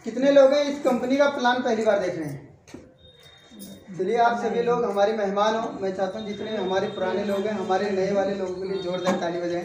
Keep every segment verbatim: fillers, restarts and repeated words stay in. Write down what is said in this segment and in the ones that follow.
कितने लोग हैं इस कंपनी का प्लान पहली बार देख रहे हैं? चलिए आप सभी लोग हमारे मेहमान हो। मैं चाहता हूँ जितने हमारे पुराने लोग हैं, हमारे नए वाले लोगों के लिए जोरदार ताली बजाएं।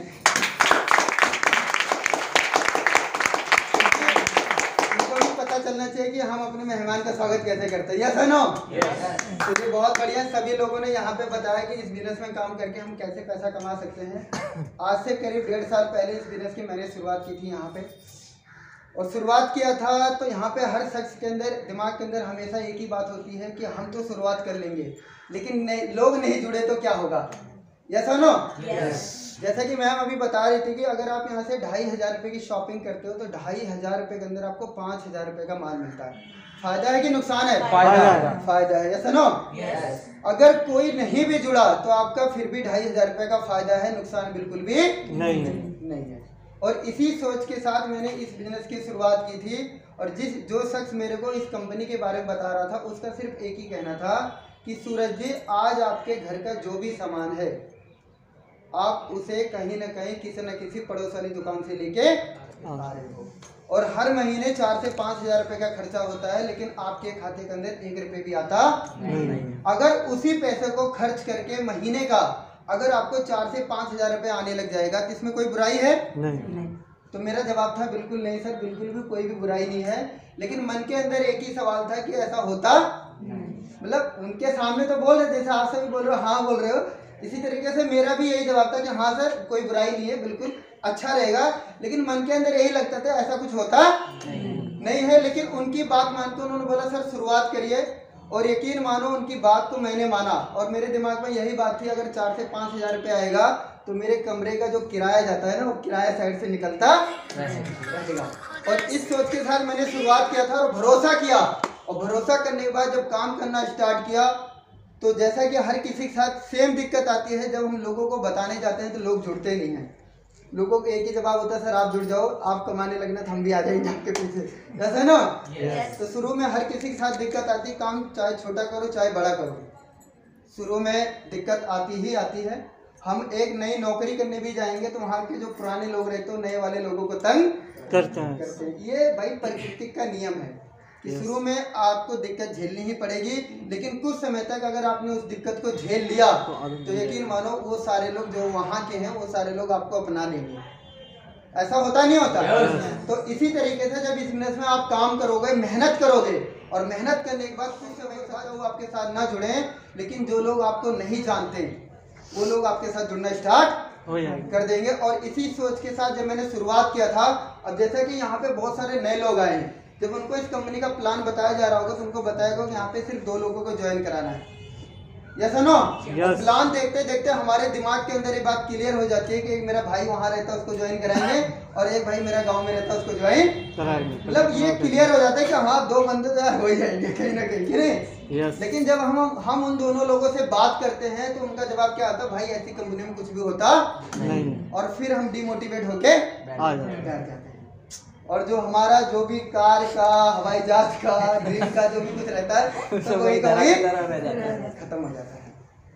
इनको भी पता चलना चाहिए कि हम अपने मेहमान का स्वागत कैसे करते हैं। यस और नो? चलिए बहुत बढ़िया। सभी लोगों ने यहाँ पे बताया कि इस बिजनेस में काम करके हम कैसे पैसा कमा सकते हैं। आज से करीब डेढ़ साल पहले इस बिजनेस की मैंने शुरुआत की थी यहाँ पे, और शुरुआत किया था तो यहाँ पे हर शख्स के अंदर दिमाग के अंदर हमेशा एक ही बात होती है कि हम तो शुरुआत कर लेंगे, लेकिन नहीं, लोग नहीं जुड़े तो क्या होगा। यस और नो? जैसा कि मैम अभी बता रही थी कि अगर आप यहाँ से ढाई हजार रुपये की शॉपिंग करते हो तो ढाई हजार रुपये के अंदर आपको पाँच हजार रुपये का माल मिलता है। फायदा है कि नुकसान है? फायदा है। फायदा है। यस और नो? अगर कोई नहीं भी जुड़ा तो आपका फिर भी ढाई हजार रुपये का फायदा है, नुकसान बिल्कुल भी नहीं है नहीं है। और इसी सोच के साथ मैंने इस बिजनेस की शुरुआत की थी। और जिस जो शख्स मेरे को इस कंपनी के बारे में बता रहा था उसका सिर्फ एक ही कहना था कि सूरज जी, आज आपके घर का जो भी सामान है आप उसे कहीं ना कहीं किसी न किसी पड़ोस वाली दुकान से लेके आ रहे हो, और हर महीने चार से पाँच हजार रुपये का खर्चा होता है, लेकिन आपके खाते के अंदर एक रुपये भी आता नहीं। अगर उसी पैसे को खर्च करके महीने का अगर आपको चार से पाँच हजार रुपये आने लग जाएगा तो इसमें कोई बुराई है? नहीं। तो मेरा जवाब था बिल्कुल नहीं सर, बिल्कुल भी कोई भी बुराई नहीं है। लेकिन मन के अंदर एक ही सवाल था कि ऐसा होता, मतलब उनके सामने तो बोल रहे, जैसे आप सभी बोल रहे हो हाँ बोल रहे हो, इसी तरीके से मेरा भी यही जवाब था कि हाँ सर कोई बुराई नहीं है, बिल्कुल अच्छा रहेगा। लेकिन मन के अंदर यही लगता था ऐसा कुछ होता नहीं, नहीं है। लेकिन उनकी बात मानकर उन्होंने बोला सर शुरुआत करिए, और यकीन मानो उनकी बात को मैंने माना। और मेरे दिमाग में यही बात थी अगर चार से पाँच हजार रुपये आएगा तो मेरे कमरे का जो किराया जाता है ना वो किराया साइड से निकलता रहेगा। और इस सोच के साथ मैंने शुरुआत किया था और भरोसा किया। और भरोसा करने के बाद जब काम करना स्टार्ट किया तो जैसा कि हर किसी के साथ सेम दिक्कत आती है, जब हम लोगों को बताने जाते हैं तो लोग जुड़ते नहीं हैं। लोगों को एक ही जवाब होता है सर आप जुड़ जाओ, आप कमाने लगना तो हम भी आ जाएंगे आपके पीछे, ऐसा ना? yes. तो शुरू में हर किसी के साथ दिक्कत आती, काम चाहे छोटा करो चाहे बड़ा करो, शुरू में दिक्कत आती ही आती है। हम एक नई नौकरी करने भी जाएंगे तो वहाँ के जो पुराने लोग रहते हो नए वाले लोगों को तंग करते हैं। ये भाई प्रकृति का नियम है कि शुरू में आपको दिक्कत झेलनी ही पड़ेगी, लेकिन कुछ समय तक अगर आपने उस दिक्कत को झेल लिया तो यकीन मानो वो सारे लोग जो वहाँ के हैं वो सारे लोग आपको अपना लेंगे। ऐसा होता नहीं होता? तो इसी तरीके से जब इस बिजनेस में आप काम करोगे, मेहनत करोगे, और मेहनत करने के बाद कुछ समय तक वो आपके साथ ना जुड़े, लेकिन जो लोग आपको नहीं जानते वो लोग आपके साथ जुड़ना स्टार्ट कर देंगे। और इसी सोच के साथ जब मैंने शुरुआत किया था, अब जैसा कि यहाँ पे बहुत सारे नए लोग आए हैं, जब उनको इस कंपनी का प्लान बताया जा रहा होगा तो उनको बताया गया कि यहाँ पे सिर्फ दो लोगों को ज्वाइन कराना है। Yes no? प्लान देखते देखते हमारे दिमाग के अंदर ये बात क्लियर हो जाती है कि एक मेरा भाई वहाँ रहता है उसको ज्वाइन कराएंगे, और एक भाई मेरा गांव में रहता है उसको ज्वाइन कराएंगे। मतलब ये क्लियर हो जाता है कि हाँ दो बंदे तो हो ही जाएंगे कहीं ना कहीं, नहीं? yes. लेकिन जब हम हम उन दोनों लोगों से बात करते हैं तो उनका जवाब क्या आता है, भाई ऐसी कंपनी में कुछ भी होता नहीं, और फिर हम डिमोटिवेट होके आ जाते हैं। और जो हमारा जो भी कार का, हवाई जहाज का, ड्रीम का जो भी कुछ रहता है तो वही कभी खत्म हो जाता है।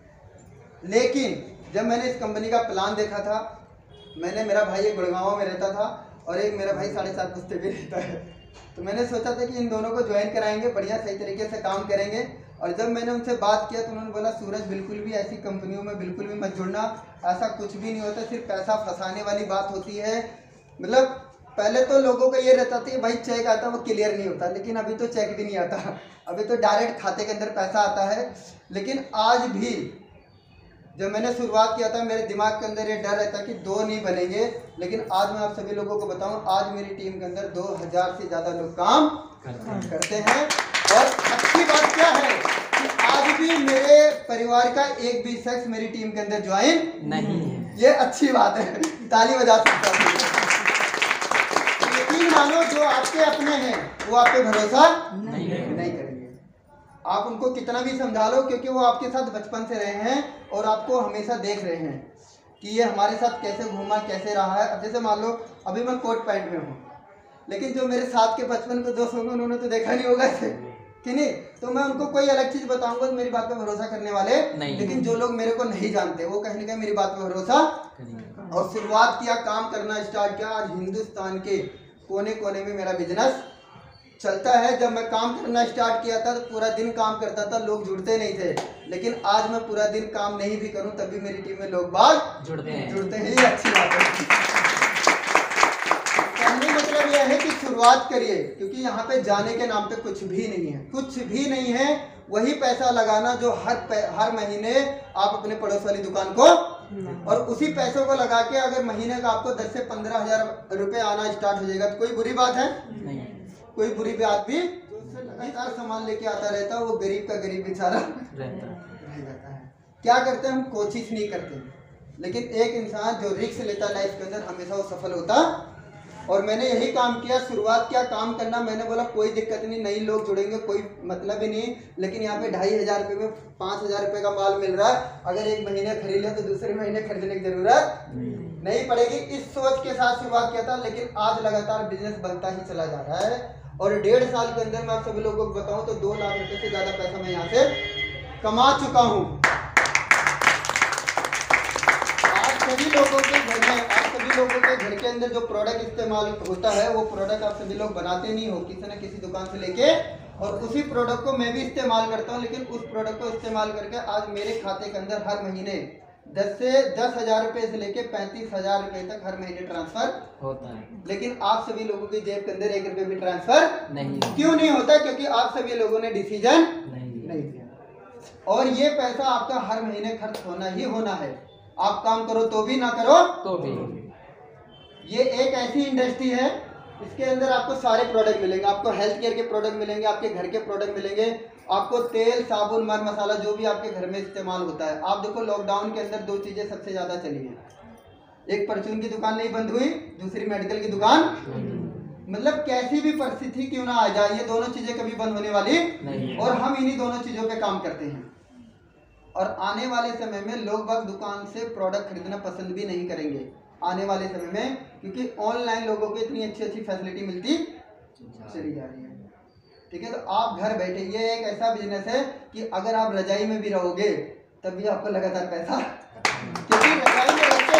लेकिन जब मैंने इस कंपनी का प्लान देखा था, मैंने, मेरा भाई एक गुड़गांव में रहता था और एक मेरा भाई साढ़े सात बस्ते भी रहता है, तो मैंने सोचा था कि इन दोनों को ज्वाइन कराएंगे, बढ़िया सही तरीके से काम करेंगे। और जब मैंने उनसे बात किया तो उन्होंने बोला सूरज बिल्कुल भी ऐसी कंपनियों में बिल्कुल भी मत जुड़ना, ऐसा कुछ भी नहीं होता, सिर्फ पैसा फंसाने वाली बात होती है। मतलब पहले तो लोगों का ये रहता था कि भाई चेक आता वो क्लियर नहीं होता, लेकिन अभी तो चेक भी नहीं आता, अभी तो डायरेक्ट खाते के अंदर पैसा आता है। लेकिन आज भी जब मैंने शुरुआत किया था मेरे दिमाग के अंदर ये डर रहता कि दो नहीं बनेंगे, लेकिन आज मैं आप सभी लोगों को बताऊं, आज मेरी टीम के अंदर दो हजार से ज़्यादा लोग काम करते हैं। और अच्छी बात क्या है कि आज भी मेरे परिवार का एक भी शख्स मेरी टीम के अंदर ज्वाइन नहीं है, ये अच्छी बात है, ताली बजा सकता हूँ। यकीन मानो जो आपके अपने हैं वो आप पे भरोसा नहीं, नहीं करेंगे, आप उनको कितना भी समझा लो, क्योंकि वो आपके साथ बचपन से रहे हैं और आपको हमेशा देख रहे हैं कि ये हमारे साथ कैसे घूमा, कैसे रहा है। अब जैसे मान लो अभी मैं कोट पैंट में हूँ, लेकिन जो मेरे साथ के बचपन के दोस्त होंगे उन्होंने तो देखा नहीं होगा ऐसे कि नहीं, तो मैं उनको कोई अलग चीज़ बताऊंगा तो मेरी बात पे भरोसा करने वाले नहीं। लेकिन जो लोग मेरे को नहीं जानते वो कहीं ना कहीं मेरी बात पे भरोसा, और शुरुआत किया, काम करना स्टार्ट किया। आज हिंदुस्तान के कोने कोने में मेरा बिजनेस चलता है। जब मैं काम करना स्टार्ट किया था तो पूरा दिन काम करता था, लोग जुड़ते नहीं थे, लेकिन आज मैं पूरा दिन काम नहीं भी करूं तब भी मेरी टीम में लोग बाग जुड़ते हैं जुड़ते हैं ये अच्छी बात है। कहने मतलब यह है कि शुरुआत करिए, क्योंकि यहाँ पे जाने के नाम पे कुछ भी नहीं है, कुछ भी नहीं है। वही पैसा लगाना जो हर हर महीने आप अपने पड़ोस वाली दुकान को, और उसी पैसों को लगा के अगर महीने का आपको दस से पंद्रह हजार रुपए आना स्टार्ट हो जाएगा तो कोई बुरी बात है नहीं। कोई बुरी बात भी जो लगातार सामान लेके आता रहता है वो गरीब का गरीब बेचारा रहता है। क्या करते हैं हम? कोशिश नहीं करते, लेकिन एक इंसान जो रिस्क लेता लाइफ के अंदर हमेशा वो सफल होता। और मैंने यही काम किया। शुरुआत क्या काम करना, मैंने बोला कोई दिक्कत नहीं, नई लोग जुड़ेंगे, कोई मतलब ही नहीं, लेकिन यहाँ पे ढाई हजार रुपये में पाँच हजार रुपये का माल मिल रहा है, अगर एक महीने खरीद ले तो दूसरे महीने खरीदने की जरूरत नहीं पड़ेगी। इस सोच के साथ शुरुआत किया था, लेकिन आज लगातार बिजनेस बनता ही चला जा रहा है। और डेढ़ साल के अंदर मैं आप सभी लोगों को बताऊं तो दो लाख रुपए से ज्यादा पैसा मैं यहाँ से कमा चुका हूँ। आप सभी लोगों के घर में, आप सभी लोगों के घर के अंदर जो प्रोडक्ट इस्तेमाल होता है वो प्रोडक्ट आप सभी लोग बनाते नहीं हो, किसी न किसी दुकान से लेके, और उसी प्रोडक्ट को मैं भी इस्तेमाल करता हूँ। लेकिन उस प्रोडक्ट को इस्तेमाल करके आज मेरे खाते के अंदर हर महीने दस से दस हजार रुपए से लेके पैंतीस हजार रुपए तक हर महीने ट्रांसफर होता है। लेकिन आप सभी लोगों की जेब के अंदर एक रुपए भी ट्रांसफर नहीं। क्यों नहीं होता? क्योंकि आप सभी लोगों ने डिसीजन नहीं लिया। और ये पैसा आपका हर महीने खर्च होना ही होना है। आप काम करो तो भी, ना करो तो भी। ये एक ऐसी इंडस्ट्री है, इसके अंदर आपको सारे प्रोडक्ट मिलेंगे। आपको हेल्थ केयर के प्रोडक्ट मिलेंगे, आपके घर के प्रोडक्ट मिलेंगे, आपको तेल, साबुन, मर मसाला जो भी आपके घर में इस्तेमाल होता है। आप देखो लॉकडाउन के अंदर दो चीजें सबसे ज्यादा चली हैं, एक परचून की दुकान नहीं बंद हुई, दूसरी मेडिकल की दुकान। मतलब कैसी भी परिस्थिति क्यों ना आ जाए, ये दोनों चीजें कभी बंद होने वाली नहीं। और हम इन्हीं दोनों चीजों पे काम करते हैं। और आने वाले समय में लोग बाग दुकान से प्रोडक्ट खरीदना पसंद भी नहीं करेंगे आने वाले समय में, क्योंकि ऑनलाइन लोगों को इतनी अच्छी अच्छी फैसिलिटी मिलती चली जा रही है। ठीक है, तो आप घर बैठे, ये एक ऐसा बिजनेस है कि अगर आप रजाई में भी रहोगे तब भी आपको लगातार पैसा, क्योंकि रजाई में रहते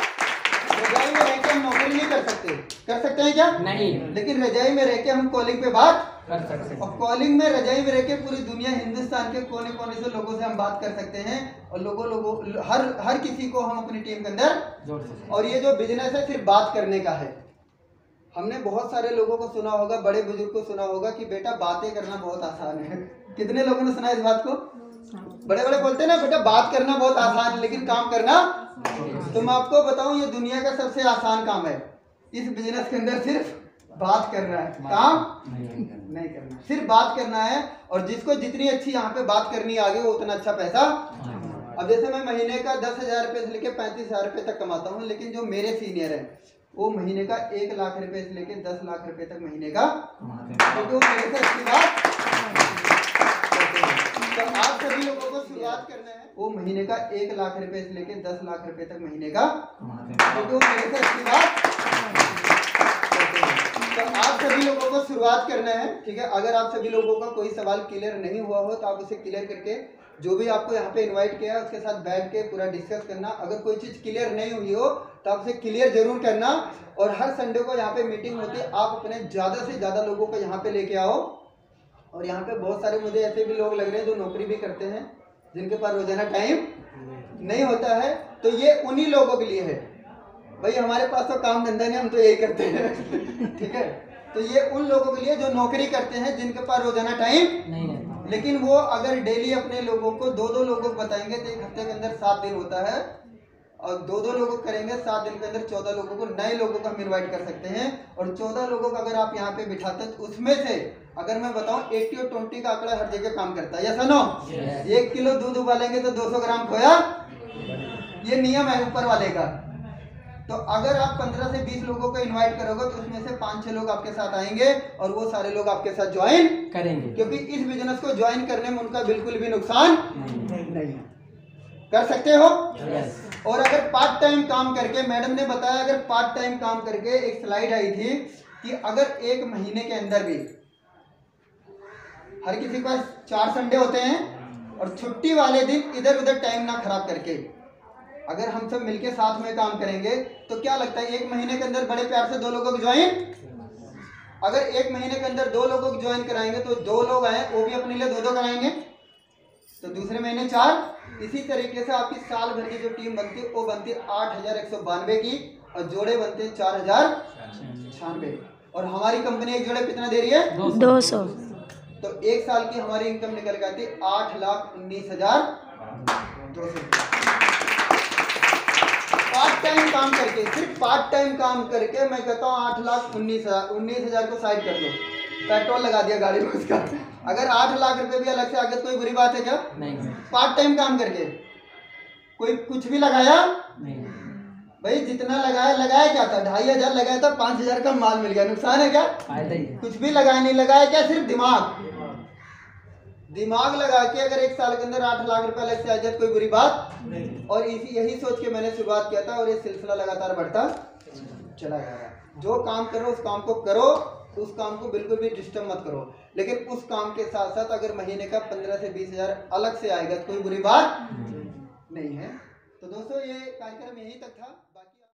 रजाई में रहकर हम नौकरी नहीं कर सकते। कर सकते हैं क्या? नहीं। लेकिन रजाई में रहकर हम कॉलिंग पे बात कर सकते हैं। और कॉलिंग में, रजाई में रहकर पूरी दुनिया, हिंदुस्तान के कोने कोने से लोगों से हम बात कर सकते हैं। और लोगों लोगों हर हर किसी को हम अपनी टीम के अंदर जोड़ सकते हैं। और ये जो बिजनेस है सिर्फ बात करने का है। हमने बहुत सारे लोगों को सुना होगा, बड़े बुजुर्ग को सुना होगा कि बेटा बातें करना बहुत आसान है। कितने लोगों ने सुना इस बात को? बड़े बड़े बोलते हैं ना बेटा बात करना बहुत आसान है, लेकिन काम करना। तो मैं आपको बताऊं ये दुनिया का सबसे आसान काम है। इस बिजनेस के अंदर सिर्फ बात करना है, काम नहीं करना, सिर्फ बात करना है। और जिसको जितनी अच्छी यहाँ पे बात करनी आगे वो उतना अच्छा पैसा। अब जैसे मैं महीने का दस हजार रुपए से लेके पैंतीस हजार रुपए तक कमाता हूँ, लेकिन जो मेरे सीनियर है वो महीने का एक लाख रुपए से लेके दस लाख रुपए तक महीने का, क्योंकि वो मेरे से अच्छी बात। तो आप सभी लोगों को शुरुआत करना है, वो महीने का एक लाख रुपए से लेके दस लाख रुपए तक महीने का, क्योंकि वो मेरे से अच्छी बात। तो आप सभी लोगों को शुरुआत करना है। ठीक है, अगर आप सभी लोगों का कोई सवाल क्लियर नहीं हुआ हो तो आप उसे क्लियर करके, जो भी आपको यहाँ पे इनवाइट किया है उसके साथ बैठ के पूरा डिस्कस करना। अगर कोई चीज़ क्लियर नहीं हुई हो तो आप उसे क्लियर जरूर करना। और हर संडे को यहाँ पे मीटिंग होती है, आप अपने ज़्यादा से ज़्यादा लोगों को यहाँ पे लेके आओ। और यहाँ पे बहुत सारे मुझे ऐसे भी लोग लग रहे हैं जो नौकरी भी करते हैं, जिनके पास रोजाना टाइम नहीं होता है, तो ये उन्हीं लोगों के लिए है। भाई हमारे पास तो काम धंधा नहीं, हम तो यही करते हैं। ठीक है, तो ये उन लोगों के लिए जो नौकरी करते हैं, जिनके पास रोजाना टाइम नहीं है। लेकिन वो अगर डेली अपने लोगों को दो दो लोगों को बताएंगे तो एक हफ्ते के अंदर सात दिन होता है, और दो दो लोगों करेंगे सात दिन के अंदर चौदह लोगों को, नए लोगों को हम इन्वाइट कर सकते हैं। और चौदह लोगों को अगर आप यहाँ पे बिठाते हैं तो उसमें से अगर मैं बताऊं अस्सी और बीस का आंकड़ा हर जगह काम करता है। Yes no? एक किलो दूध उबालेंगे तो दो सौ ग्राम खोया, ये नियम है ऊपर वाले का। तो अगर आप पंद्रह से बीस लोगों को इनवाइट करोगे तो उसमें से पाँच छह लोग आपके साथ आएंगे और वो सारे लोग आपके साथ ज्वाइन करेंगे, क्योंकि इस बिजनेस को ज्वाइन करने में उनका बिल्कुल भी नुकसान नहीं है। कर सकते हो? yes. और अगर पार्ट टाइम काम करके, मैडम ने बताया अगर पार्ट टाइम काम करके, एक स्लाइड आई थी कि अगर एक महीने के अंदर भी, हर किसी के पास चार संडे होते हैं, और छुट्टी वाले दिन इधर उधर टाइम ना खराब करके अगर हम सब मिलके साथ में काम करेंगे तो क्या लगता है एक महीने के अंदर बड़े प्यार से दो लोगों को ज्वाइन अगर एक महीने के अंदर दो लोगों को ज्वाइन कराएंगे तो दो लोग आए वो भी अपने लिए दो दो कराएंगे, तो दूसरे महीने चार। इसी तरीके से आपकी साल भर की जो टीम बनती है वो बनती है आठ हजार एक सौ बानवे की और जोड़े बनते हैं चार हजार छियानवे। और हमारी कंपनी एक जोड़े कितना दे रही है? दो सौ। तो एक साल की हमारी इनकम निकल के आती है आठ लाख उन्नीस हजार दो सौ। पार्ट टाइम काम करके, सिर्फ पार्ट टाइम काम करके मैं कहता हूँ आठ लाख उन्नीस हजार उन्नीस हजार को साइड कर दो, पेट्रोल लगा दिया गाड़ी में उसका। अगर आठ लाख रुपए भी अलग से आगे कोई बुरी बात है क्या? नहीं। पार्ट टाइम काम करके कोई कुछ भी लगाया नहीं भाई, जितना लगाया लगाया क्या था? ढाई हजार लगाया था, पाँच हजार का माल मिल गया, नुकसान है क्या? फायदा ही। कुछ भी लगाया नहीं, लगाया क्या? सिर्फ दिमाग दिमाग लगा के अगर एक साल के अंदर आठ लाख रुपए अलग से आ जाए कोई बुरी बात नहीं। और इसी यही सोच के मैंने शुरुआत किया था और ये सिलसिला लगातार बढ़ता चला गया। जो काम करो उस काम को करो, उस काम को बिल्कुल भी डिस्टर्ब मत करो, लेकिन उस काम के साथ साथ अगर महीने का पंद्रह से बीस हजार अलग से आएगा तो कोई बुरी बात नहीं है। तो दोस्तों ये कार्यक्रम यहीं तक था।